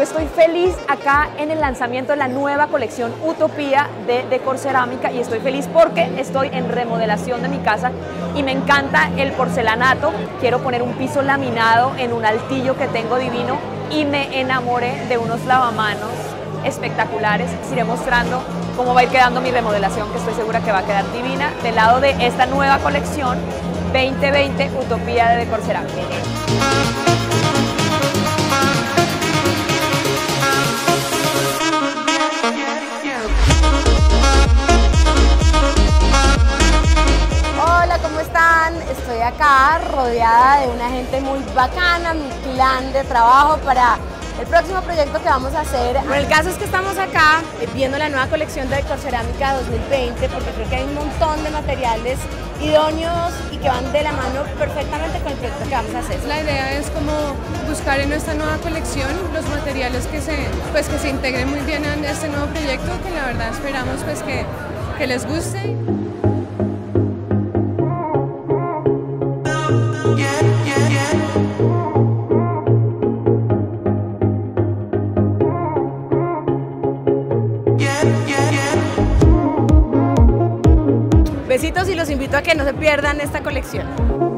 estoy feliz acá en el lanzamiento de la nueva colección Utopía de Decor Cerámica y estoy feliz porque estoy en remodelación de mi casa y me encanta el porcelanato. Quiero poner un piso laminado en un altillo que tengo divino y me enamoré de unos lavamanos espectaculares. Les iré mostrando cómo va a ir quedando mi remodelación, que estoy segura que va a quedar divina, del lado de esta nueva colección 2020 Utopía de Decor Cerámica. Hola, ¿cómo están? Estoy acá rodeada de una gente muy bacana, mi plan de trabajo para el próximo proyecto que vamos a hacer. Bueno, el caso es que estamos acá viendo la nueva colección de Decor Cerámica 2020 porque creo que hay un montón de materiales idóneos y que van de la mano perfectamente con el proyecto que vamos a hacer. La idea es como buscar en esta nueva colección los materiales que se integren muy bien en este nuevo proyecto, que la verdad esperamos que les guste. Besitos y los invito a que no se pierdan esta colección.